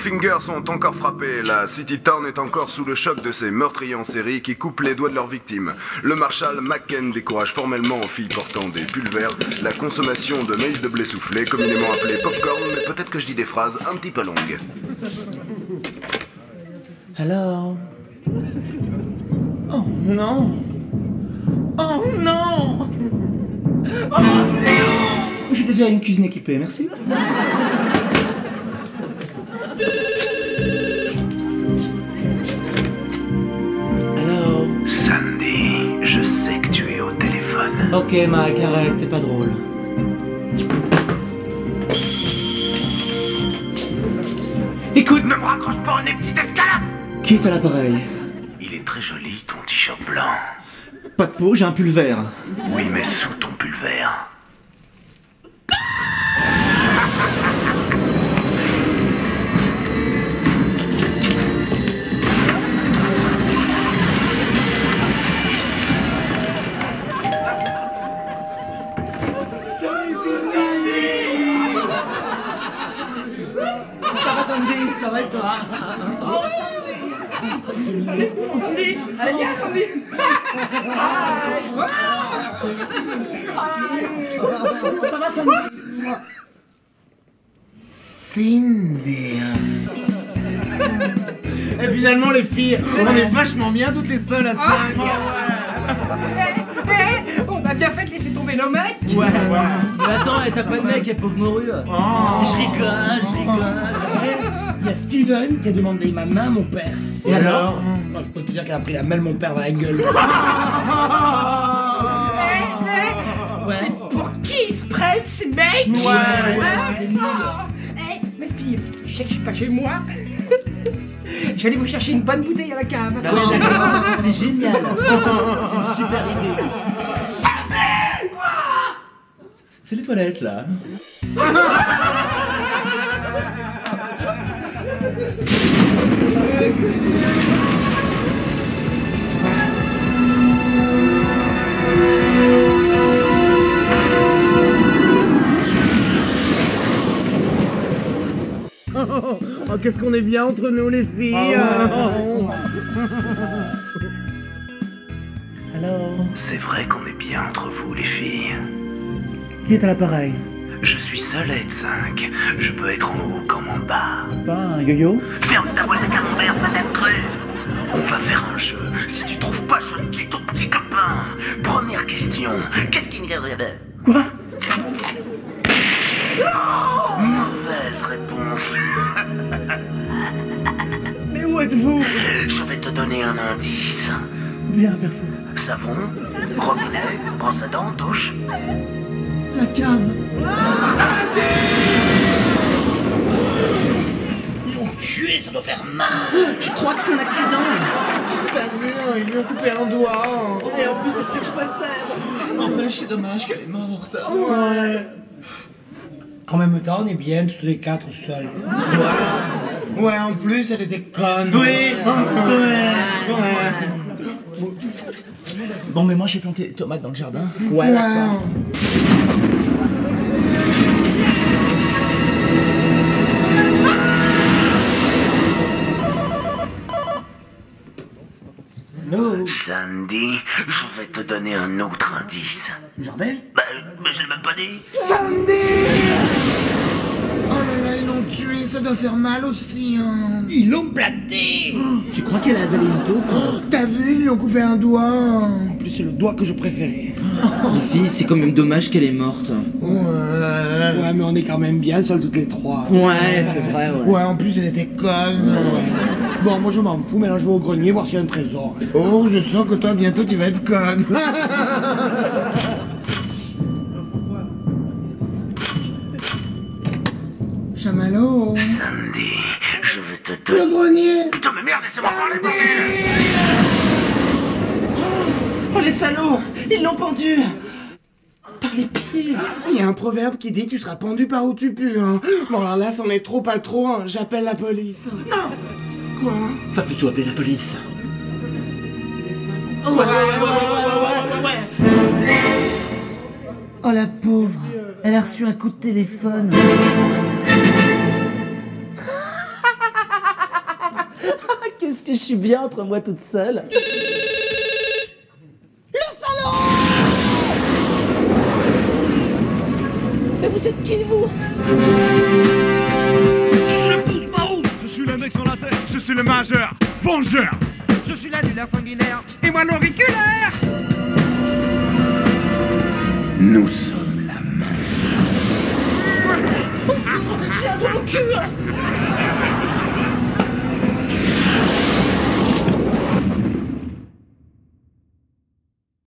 Goldfinger sont encore frappés. La City Town est encore sous le choc de ces meurtriers en série qui coupent les doigts de leurs victimes. Le marshal McKen décourage formellement aux filles portant des pulls verts la consommation de maïs de blé soufflé, communément appelé popcorn, mais peut-être que je dis des phrases un petit peu longues. Alors... Oh non! Oh non! Oh non! J'ai déjà une cuisine équipée, merci. Alors... Sandy, je sais que tu es au téléphone. Ok, Mike, arrête, t'es pas drôle. Écoute... Ne me raccroche pas au nez, petite escalope! Qui est à l'appareil? Il est très joli, ton t-shirt blanc. Pas de peau, j'ai un pull vert. Oui, mais sous ton pull vert. Ça va, Sandy? Ça va et toi? Oh, Sandy! Sandy! Allez, viens, Sandy! Ça va, Sandy? Cindy. Et finalement, les filles, on est vachement bien toutes les seules à 5. On a bien fait de laisser tomber nos mecs! Ouais. Mais attends, t'as pas de mec, pauvre morue. Je rigole. Il y a Steven qui a demandé ma main, mon père. Et alors? Non, je peux te dire qu'elle a pris la main de mon père dans la gueule. Mais pour qui ils se prennent, ces mecs? Mes filles, je sais que je suis pas chez moi. Je vais aller vous chercher une bonne bouteille à la cave. Ah ouais, d'accord, c'est génial. C'est une super idée. C'est les toilettes, là. Oh, qu'est-ce qu'on est bien entre nous, les filles. Alors... C'est vrai qu'on est bien entre vous, les filles. Qui est à l'appareil? Je suis seul à être 5. Je peux être en haut comme en bas. Pas un yo-yo? Ferme ta boîte de camembert, peut-être cru. On va faire un jeu. Si tu trouves pas, je tue ton petit copain. Première question. Qu'est-ce qui... Quoi? Mauvaise réponse. Mais où êtes-vous? Je vais te donner un indice. Bien, père fou. Savon, robinet, brosse à dents, douche. La cave. Ils l'ont tué, ça doit faire mal. Tu crois que c'est un accident? T'as vu, ils lui ont coupé un doigt. Et en plus, c'est ce que je préfère. N'empêche, c'est dommage qu'elle est morte. Ouais. En même temps, on est bien tous les quatre seuls. Ouais, en plus, elle était conne. Oui. Bon, mais moi, j'ai planté des tomates dans le jardin. Ouais, d'accord. Nous, Sandy, je vais te donner un autre indice. Jardin? Bah, je l'ai même pas dit. Oh là là, ils l'ont tué, ça doit faire mal aussi. Hein. Ils l'ont planté. Tu crois qu'elle a avalé une taupe? T'as vu, ils lui ont coupé un doigt. En plus, c'est le doigt que je préférais. Les filles, c'est quand même dommage qu'elle est morte. Ouais, mais on est quand même bien seuls toutes les trois. Ouais, c'est vrai, ouais. Ouais, en plus, elle était conne. Bon, moi je m'en fous, maintenant je vais au grenier voir s'il y a un trésor. Oh, je sens que toi, bientôt, tu vas être conne. Chamallow. Sandy, je vais te Le donner... grenier. Putain, mais merde, laissez-moi parler, bordel. Oh, les salauds! Ils l'ont pendu! Par les pieds! Il y a un proverbe qui dit tu seras pendu par où tu pues, hein. Bon, alors là, c'en est trop pas trop, hein. J'appelle la police. Non! Quoi? Va plutôt appeler la police. Ouais. Oh la pauvre, elle a reçu un coup de téléphone. que je suis bien entre moi toute seule. Le salaud! Mais vous êtes qui, vous? Je suis le pouce maro. Je suis le mec sur la tête. Je suis le majeur. Vengeur. Je suis l'annulaire sanguinaire. Et moi l'auriculaire. Nous sommes la main. J'ai un doigt au cul!